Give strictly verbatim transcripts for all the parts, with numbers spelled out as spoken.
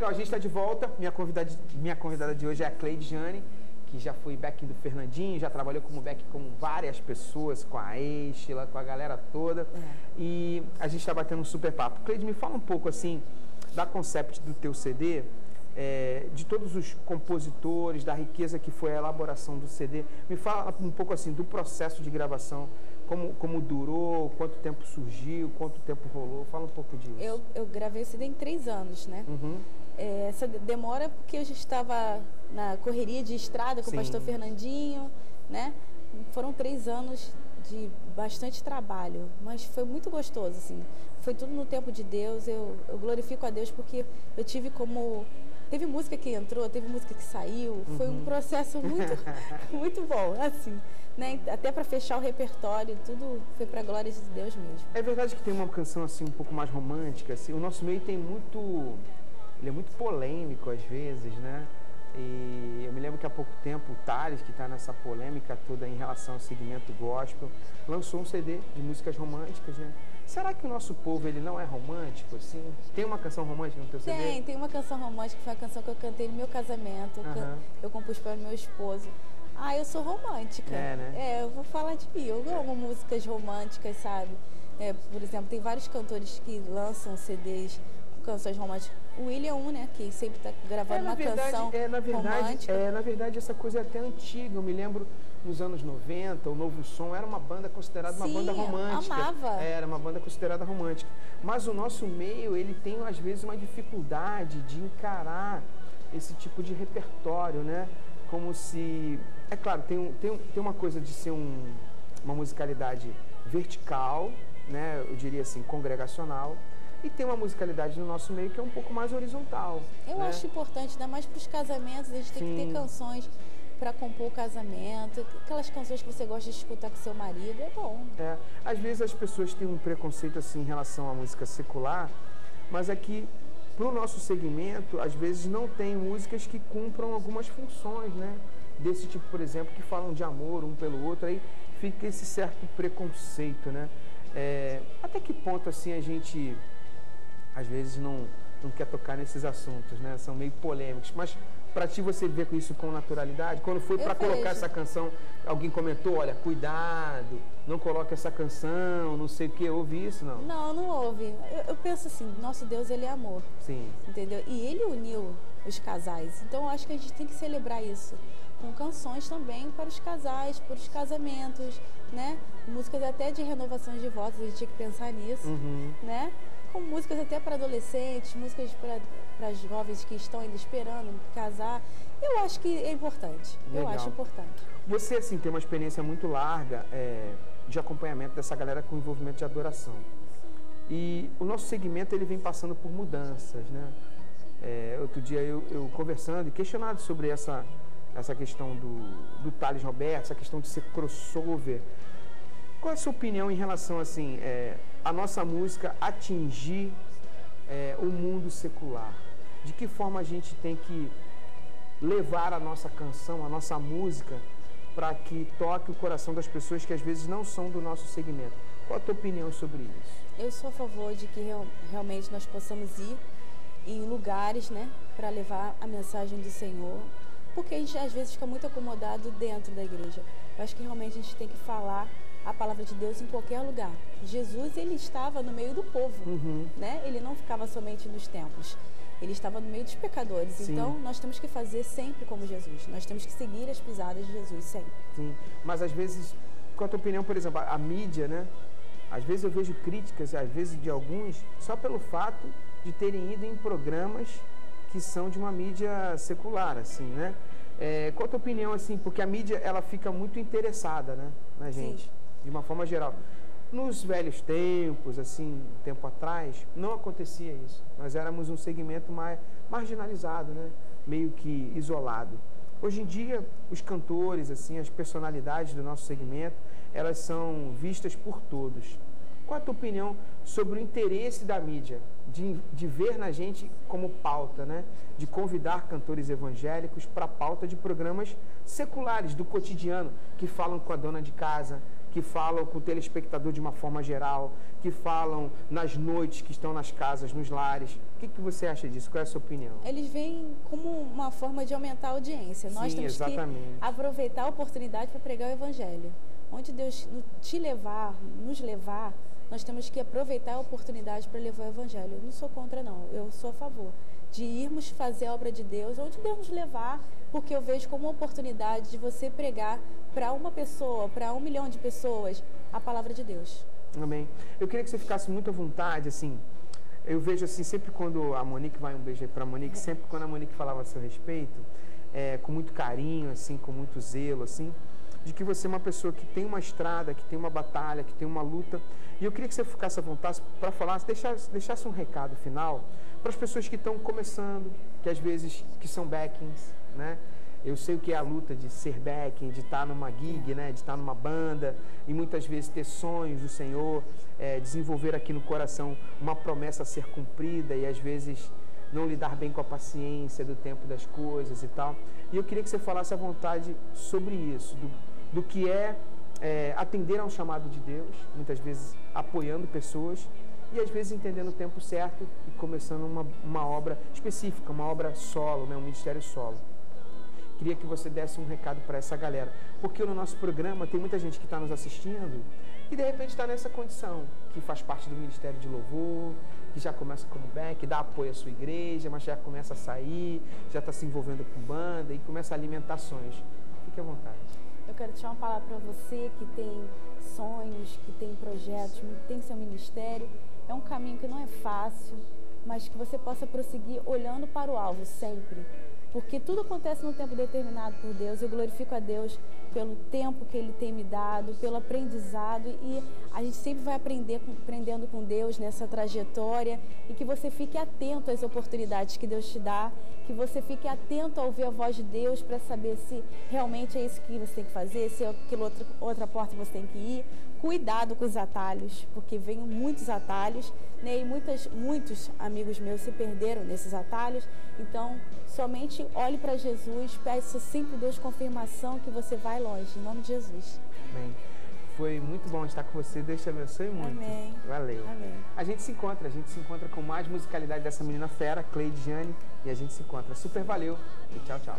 legal, a gente está de volta. Minha convidada, minha convidada de hoje é a Cleidiane, que já foi back do Fernandinho, já trabalhou como back com várias pessoas, com a Estela, com a galera toda. É. E a gente está batendo um super papo. Cleide, me fala um pouco assim da concept do teu C D, é, de todos os compositores, da riqueza que foi a elaboração do C D. Me fala um pouco assim do processo de gravação, como, como durou, quanto tempo surgiu, quanto tempo rolou. Fala um pouco disso. Eu, eu gravei o C D em três anos, né? Uhum. É, essa demora porque eu já estava na correria de estrada com Sim. o pastor Fernandinho, né? Foram três anos de bastante trabalho, mas foi muito gostoso, assim. Foi tudo no tempo de Deus. Eu, eu glorifico a Deus porque eu tive como... Teve música que entrou, teve música que saiu. Uhum. Foi um processo muito, muito bom, assim. Né? Até para fechar o repertório, tudo foi para a glória de Deus mesmo. É verdade que tem uma canção assim um pouco mais romântica, assim. O nosso meio tem muito... Ele é muito polêmico às vezes, né? E eu me lembro que há pouco tempo o Thales, que está nessa polêmica toda em relação ao segmento gospel, lançou um C D de músicas românticas, né? Será que o nosso povo ele não é romântico, assim? Tem uma canção romântica no teu tem, C D? Tem, tem uma canção romântica, que foi a canção que eu cantei no meu casamento, uhum. eu, eu compus para o meu esposo. Ah, eu sou romântica. É, né? É, eu vou falar de mim. Eu amo músicas românticas, sabe? É, por exemplo, tem vários cantores que lançam C Ds com canções românticas. O William é um, né, que sempre está gravando é, uma verdade, canção é, na verdade, romântica. É, na verdade, essa coisa é até antiga. Eu me lembro, nos anos noventa, o Novo Som era uma banda considerada Sim, uma banda romântica. Amava. Era uma banda considerada romântica. Mas o nosso meio, ele tem, às vezes, uma dificuldade de encarar esse tipo de repertório, né? Como se... É claro, tem, um, tem, um, tem uma coisa de ser um, uma musicalidade vertical, né? Eu diria assim, congregacional. E tem uma musicalidade no nosso meio que é um pouco mais horizontal. Eu né? acho importante, ainda mais para os casamentos, a gente tem Sim. que ter canções para compor o casamento, aquelas canções que você gosta de escutar com seu marido, é bom. É, às vezes as pessoas têm um preconceito assim em relação à música secular, mas é que para o nosso segmento, às vezes não tem músicas que cumpram algumas funções, né? Desse tipo, por exemplo, que falam de amor um pelo outro, aí fica esse certo preconceito, né? É, até que ponto assim a gente... às vezes não, não quer tocar nesses assuntos, né? São meio polêmicos. Mas para ti você vê com isso com naturalidade? Quando foi para colocar essa canção, alguém comentou, olha, cuidado, não coloque essa canção, não sei o que, ouvi isso, não? Não, não ouve. Eu, eu penso assim, nosso Deus, ele é amor. Sim. Entendeu? E ele uniu os casais. Então eu acho que a gente tem que celebrar isso. Com canções também para os casais, para os casamentos, né? Músicas até de renovações de votos, a gente tinha que pensar nisso, uhum. né? Com músicas até para adolescentes, músicas para jovens que estão ainda esperando casar. Eu acho que é importante. Legal. Eu acho importante. Você, assim, tem uma experiência muito larga é, de acompanhamento dessa galera com envolvimento de adoração. E o nosso segmento, ele vem passando por mudanças, né? É, outro dia eu, eu conversando e questionado sobre essa, essa questão do, do Thales Roberto, essa questão de ser crossover. Qual é a sua opinião em relação, assim, é, a nossa música atingir é, o mundo secular? De que forma a gente tem que levar a nossa canção, a nossa música, para que toque o coração das pessoas que às vezes não são do nosso segmento? Qual a tua opinião sobre isso? Eu sou a favor de que real, realmente nós possamos ir em lugares, né, para levar a mensagem do Senhor, porque a gente às vezes fica muito acomodado dentro da igreja. Eu acho que realmente a gente tem que falar a palavra de Deus em qualquer lugar. Jesus, ele estava no meio do povo, uhum. né? Ele não ficava somente nos templos. Ele estava no meio dos pecadores. Sim. Então, nós temos que fazer sempre como Jesus. Nós temos que seguir as pisadas de Jesus, sempre. Sim, mas às vezes, qual a tua opinião, por exemplo, a, a mídia, né? Às vezes eu vejo críticas, às vezes de alguns, só pelo fato de terem ido em programas que são de uma mídia secular, assim, né? É, qual a tua opinião, assim, porque a mídia, ela fica muito interessada, né, na gente, Sim. de uma forma geral. Nos velhos tempos, assim, um tempo atrás, não acontecia isso. Nós éramos um segmento mais marginalizado, né, meio que isolado. Hoje em dia, os cantores, assim, as personalidades do nosso segmento, elas são vistas por todos. Qual a tua opinião sobre o interesse da mídia de, de ver na gente como pauta, né? De convidar cantores evangélicos para a pauta de programas seculares, do cotidiano, que falam com a dona de casa, que falam com o telespectador de uma forma geral, que falam nas noites, que estão nas casas, nos lares. O que, que você acha disso? Qual é a sua opinião? Eles veem como uma forma de aumentar a audiência. Sim, Nós temos exatamente. que aproveitar a oportunidade para pregar o Evangelho. Onde Deus te levar, nos levar, nós temos que aproveitar a oportunidade para levar o Evangelho. Eu não sou contra, não. Eu sou a favor de irmos fazer a obra de Deus, onde Deus nos levar, porque eu vejo como uma oportunidade de você pregar para uma pessoa, para um milhão de pessoas, a palavra de Deus. Amém. Eu queria que você ficasse muito à vontade, assim, eu vejo assim, sempre quando a Monique, vai um beijo aí para a Monique, sempre quando a Monique falava a seu respeito, é, com muito carinho, assim, com muito zelo, assim, de que você é uma pessoa que tem uma estrada, que tem uma batalha, que tem uma luta. E eu queria que você ficasse à vontade para falar, deixasse, deixasse um recado final para as pessoas que estão começando, que às vezes que são backings, né? Eu sei o que é a luta de ser backing, de estar numa gig, né? De estar numa banda e muitas vezes ter sonhos do Senhor, é, desenvolver aqui no coração uma promessa a ser cumprida e às vezes não lidar bem com a paciência do tempo das coisas e tal. E eu queria que você falasse à vontade sobre isso, do, do que é, é atender a um chamado de Deus, muitas vezes apoiando pessoas e às vezes entendendo o tempo certo e começando uma, uma obra específica, uma obra solo, né? Um ministério solo. Queria que você desse um recado para essa galera, porque no nosso programa tem muita gente que está nos assistindo e de repente está nessa condição, que faz parte do Ministério de Louvor, que já começa como back, dá apoio à sua igreja, mas já começa a sair, já está se envolvendo com banda e começa a alimentar sonhos. Fique à vontade. Eu quero deixar uma palavra para você que tem sonhos, que tem projetos, que tem seu ministério. É um caminho que não é fácil, mas que você possa prosseguir olhando para o alvo sempre. Porque tudo acontece no tempo determinado por Deus. Eu glorifico a Deus pelo tempo que Ele tem me dado, pelo aprendizado. E a gente sempre vai aprender, aprendendo com Deus nessa trajetória. E que você fique atento às oportunidades que Deus te dá. Que você fique atento a ouvir a voz de Deus para saber se realmente é isso que você tem que fazer, se é aquela outra, outra porta que você tem que ir. Cuidado com os atalhos, porque vem muitos atalhos, né? E muitas, muitos amigos meus se perderam nesses atalhos. Então, somente olhe para Jesus, peça sempre Deus confirmação que você vai longe, em nome de Jesus. Amém. Foi muito bom estar com você, Deus te abençoe muito. Amém. Valeu. Amém. A gente se encontra, a gente se encontra com mais musicalidade dessa menina fera, Cleidiane, e a gente se encontra. Super valeu e tchau, tchau.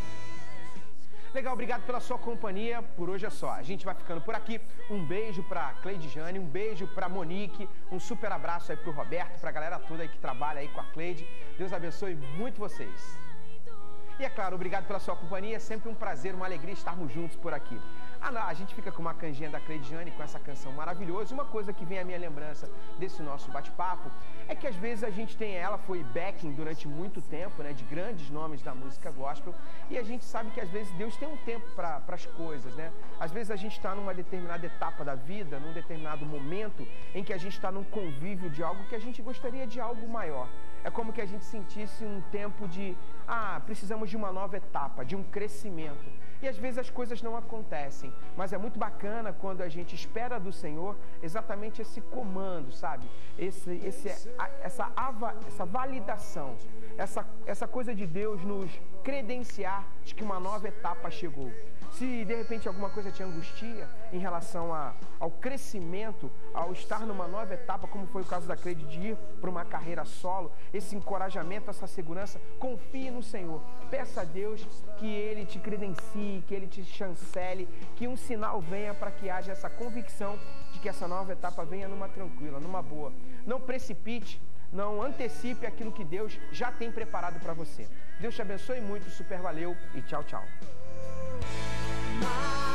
Legal, obrigado pela sua companhia. Por hoje é só. A gente vai ficando por aqui. Um beijo pra Cleidiane, um beijo pra Monique, um super abraço aí pro Roberto, pra galera toda aí que trabalha aí com a Cleide. Deus abençoe muito vocês. E é claro, obrigado pela sua companhia. É sempre um prazer, uma alegria estarmos juntos por aqui. Ah, a gente fica com uma canjinha da Cleidiane, com essa canção maravilhosa. Uma coisa que vem à minha lembrança desse nosso bate-papo é que às vezes a gente tem, ela foi backing durante muito tempo, né, de grandes nomes da música gospel, e a gente sabe que às vezes Deus tem um tempo para as coisas, né? Às vezes a gente está numa determinada etapa da vida, num determinado momento em que a gente está num convívio de algo que a gente gostaria de algo maior. É como que a gente sentisse um tempo de, ah, precisamos de uma nova etapa, de um crescimento. E às vezes as coisas não acontecem, mas é muito bacana quando a gente espera do Senhor exatamente esse comando, sabe? Esse, esse, essa, essa validação, essa, essa coisa de Deus nos credenciar de que uma nova etapa chegou. Se de repente alguma coisa te angustia em relação a, ao crescimento, ao estar numa nova etapa, como foi o caso da Cleide de ir para uma carreira solo, esse encorajamento, essa segurança, confie no Senhor. Peça a Deus que Ele te credencie, que Ele te chancele, que um sinal venha para que haja essa convicção de que essa nova etapa venha numa tranquila, numa boa. Não precipite, não antecipe aquilo que Deus já tem preparado para você. Deus te abençoe muito, super valeu e tchau, tchau. My